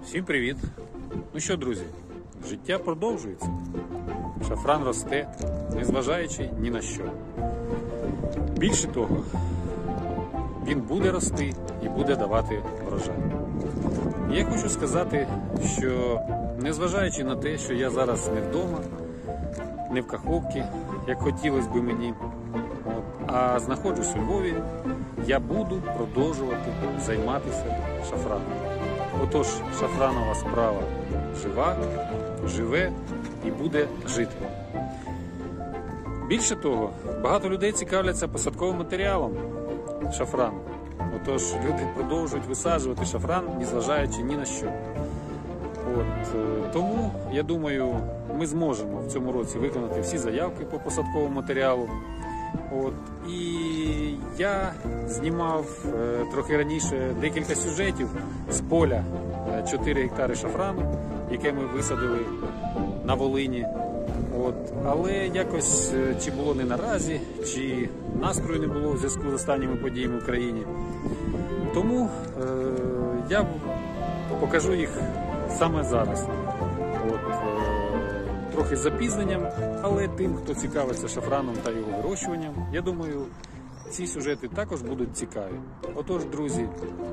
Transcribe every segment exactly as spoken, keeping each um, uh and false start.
Всім привіт! Ну що, друзі, життя продовжується. Шафран росте, незважаючи ні на що. Більше того, він буде рости і буде давати врожай. І я хочу сказати, що незважаючи на те, що я зараз не вдома, не в Каховці, як хотілося б мені, от, а знаходжусь у Львові, я буду продовжувати займатися шафраном. Отож, шафранова справа жива, живе і буде жити. Більше того, багато людей цікавляться посадковим матеріалом шафрану. Отож, люди продовжують висаджувати шафран, незважаючи ні на що. От, тому, я думаю, ми зможемо в цьому році виконати всі заявки по посадковому матеріалу. От, і я знімав е, трохи раніше декілька сюжетів з поля е, чотири гектари шафрану, яке ми висадили на Волині. От, але якось е, чи було не наразі, чи настрою не було в зв'язку з останніми подіями в країні. Тому е, я покажу їх саме зараз. От, е, трохи з запізненням, але тим, хто цікавиться шафраном та його вирощуванням, я думаю, ці сюжети також будуть цікаві. Отож, друзі,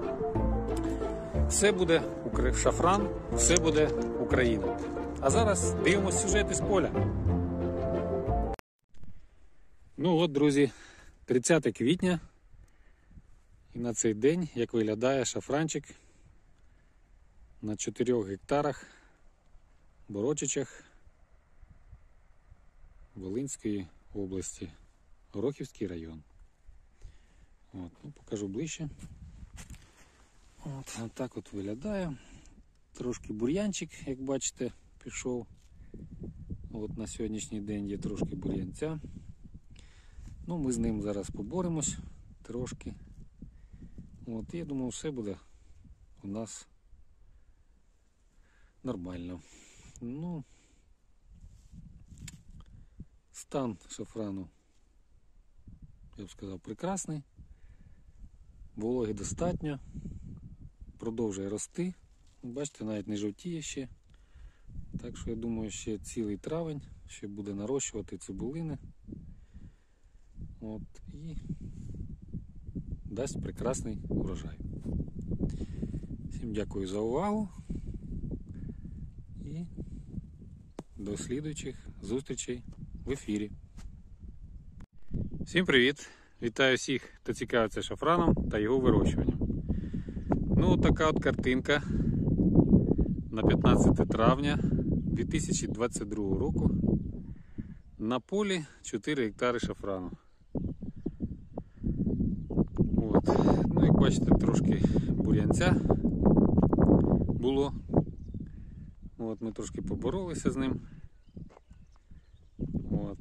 все буде шафран, все буде Україна. А зараз дивимося сюжети з поля. Ну от, друзі, тридцяте квітня. І на цей день, як виглядає шафранчик на чотирьох гектарах Борочичах Волинської області, Горохівський район. От, ну, покажу ближче. От, от так от виглядає. Трошки бур'янчик, як бачите, пішов. От на сьогоднішній день є трошки бур'янця. Ну, ми з ним зараз поборемось трошки. От, я думаю, все буде у нас нормально. Ну, стан шафрану, я б сказав, прекрасний. Вологи достатньо. Продовжує рости. Бачите, навіть не жовтіє ще. Так що я думаю, ще цілий травень ще буде нарощувати цибулини. От, і дасть прекрасний урожай. Всім дякую за увагу. І до слідуючих зустрічей в ефірі. Всім привіт! Вітаю всіх, хто цікавиться шафраном та його вирощуванням. Ну, така от картинка на п'ятнадцяте травня дві тисячі двадцять другого року на полі чотири гектари шафрану. От. Ну, як бачите, трошки бур'янця було. От, ми трошки поборолися з ним. От.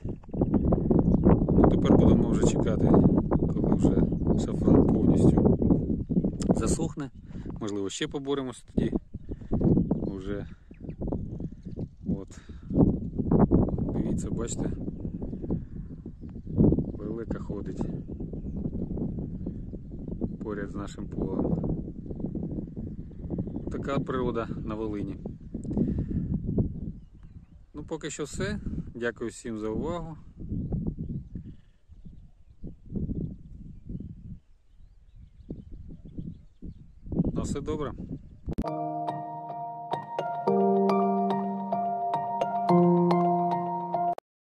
Ну, тепер будемо вже чекати, коли вже шафран повністю засохне. Можливо, ще поборемося тоді. Уже. От. Дивіться, бачите, велика ходить поряд з нашим полем. Така природа на Волині. Ну, поки що все. Дякую всім за увагу. На все добре.